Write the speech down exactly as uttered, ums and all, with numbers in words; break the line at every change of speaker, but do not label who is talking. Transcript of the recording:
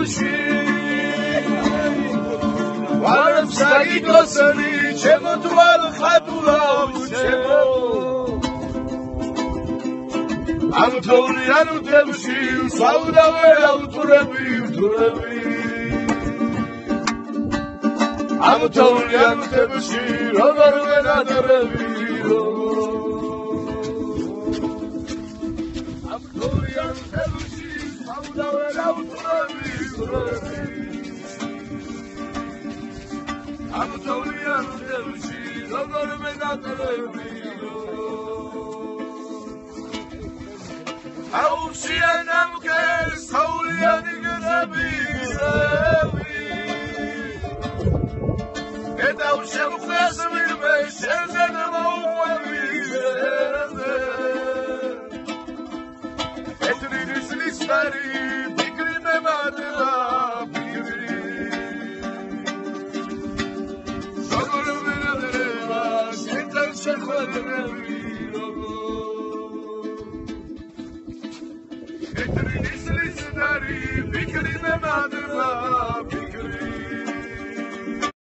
თელში ვარებს საგიკოსნი ჩემო თვალ ხატულავ ჩემო ანუ თოვლიანო თელში საუდავე ავტურები ვტურები ანუ თოვლიანო თელში როგორ ვენადრები ანუ თოვლიანო თელში საუდავე ავტურები ვტურები ანუ თოვლიანო თელში როგორ ვენადრები აუჩიანამ გეს თოვლიანი გზები გზები ედავ შემხვეს ვირმე შენზენ მოუყვები ეთრინის ლისტარი ფიქრი მემატება ფიქრი როგორ ვენადრება შენთან შეხვედრები Etrini slisnari fikri me madra